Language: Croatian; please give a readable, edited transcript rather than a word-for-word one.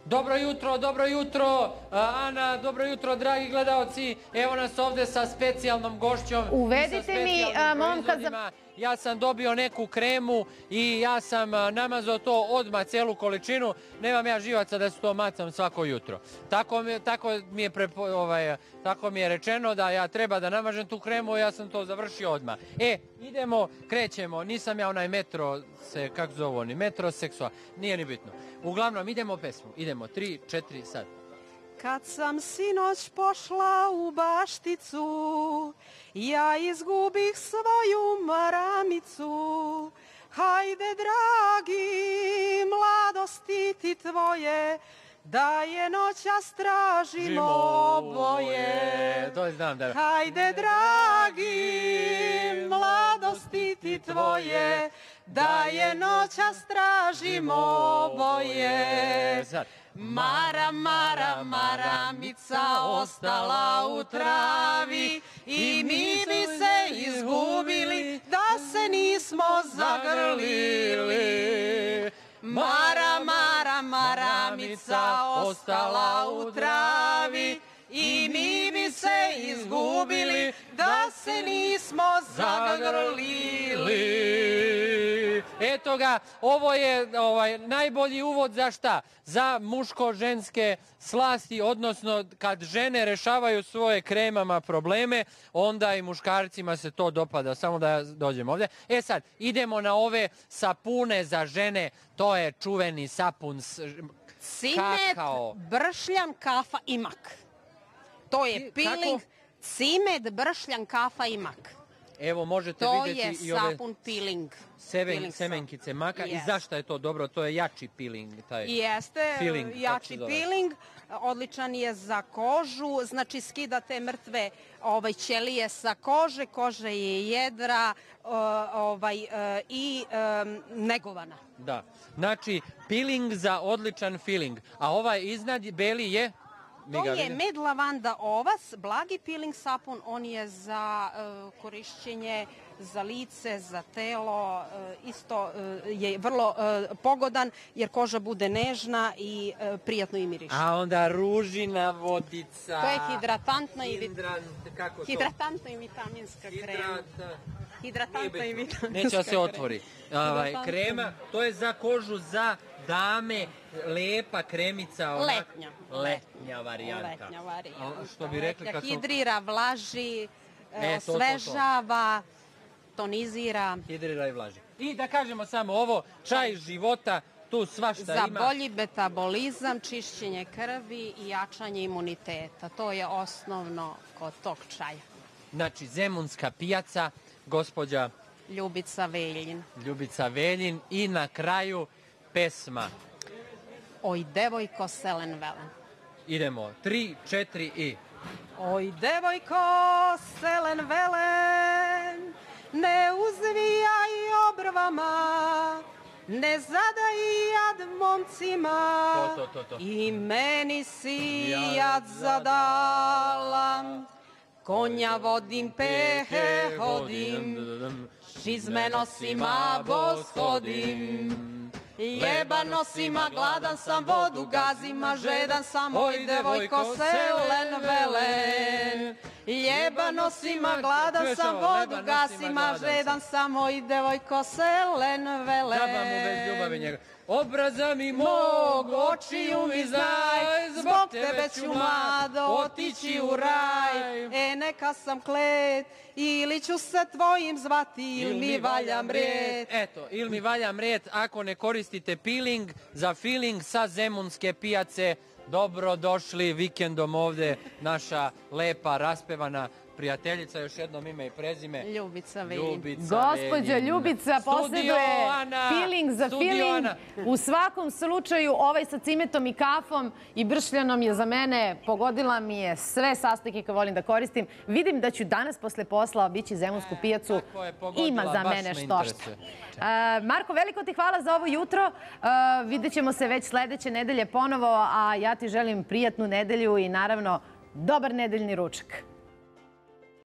Dobro jutro, Ana, dobro jutro, dragi gledaoci. Evo nas ovde sa specijalnom gošćom. Uvedite mi momka za... Ja sam dobio neku kremu i ja sam namazao to odmah celu količinu. Nemam ja živaca da se to macam svako jutro. Tako mi je rečeno da ja treba da namažem tu kremu i ja sam to završio odmah. Idemo, krećemo. Nisam ja onaj metroseksual. Nije ni bitno. Uglavnom, idemo pesmu. Idemo, 3, 4, sad. Kad sam sinoć pošla u bašticu, ja izgubih svoju maramicu. Hajde, dragi, mladosti ti tvoje, da je noćas tražimo oboje. To znam, da. Hajde, dragi, mladosti ti tvoje, da je noćas tražimo oboje. Maramica ostala u travi i mi bi se izgubili da se nismo zagrlili. Maramica ostala u travi i mi bi se izgubili da se nismo zagrlili. Eto ga, ovo je najbolji uvod za šta? Za muško-ženske slasti, odnosno kad žene rešavaju svoje kremama probleme, onda i muškarcima se to dopada. Samo da dođemo ovde. Sad, idemo na ove sapune za žene. To je čuveni sapun cimet, bršljan, kafa i mak. To je peeling, cimet, bršljan, kafa i mak. Evo, možete vidjeti i ove... To je sapun peeling. Semenkice maka. I zašto je to dobro? To je jači peeling. Jeste, jači peeling. Odličan je za kožu. Znači, skida te mrtve ćelije sa kože. Koža je jedra i negovana. Da. Znači, peeling za odličan feeling. A ovaj iznad beli je... To je med lavanda ovas, blagi peeling sapun, on je za korišćenje za lice, za telo, isto je vrlo pogodan jer koža bude nežna i prijatno i miriše. A onda ružina vodica. To je hidratantna i vitaminska krema. Hidratantna i vitaminska krema. Neće se otvori. Krema, to je za kožu za dame, lepa kremica. Letnja varijanta. Što bi rekli kad su... Hidrira, vlaži, osvežava, tonizira. Hidrira i vlaži. I da kažemo samo ovo, čaj života, tu svašta ima. Za bolji metabolizam, čišćenje krvi i jačanje imuniteta. To je osnovno kod tog čaja. Znači, Zemunska pijaca, gospođa... Ljubica Veljin i na kraju pesma. Oj, devojko, selen velen. Idemo, 3, 4 i... Oj, devojko, selen velen, ne uzvijaj obrvama, ne zadaj jad momcima. To. I meni si jad zadala. Konja vodim, pehe hodim, šizme nosim, a voz hodim. Jeba nosim, a gladan sam, vodu gazim, a žedan sam, oj devojko, selen velen. Jeba nosim, a gladan sam, vodu gazim, a žedan sam, oj devojko, selen velen. Zabavamo bez ljubavi njega. Obraza mi mog, očiju mi znaj, zbog tebe ću mlado otići u raj. Neka sam klet, ili ću se tvojim zvati, ili mi valja mrijet. Eto, ili mi valja mrijet ako ne koristite peeling za feeling sa Zemunske pijace. Dobro došli vikendom ovde, naša lepa, raspevana prijateljica, još jednom ime i prezime. Ljubica Veljin. Gospođa Ljubica posjeduje feeling za feeling. U svakom slučaju, ovaj sa cimetom i kafom i bršljanom je za mene, pogodila mi je sve sastojke koje volim da koristim. Vidim da ću danas posle posla obići Zemunsku pijacu. Ima za mene što šta. Marko, veliko ti hvala za ovo jutro. Vidjet ćemo se već sledeće nedelje ponovo, a ja ti želim prijatnu nedelju i naravno dobar nedeljni ručak.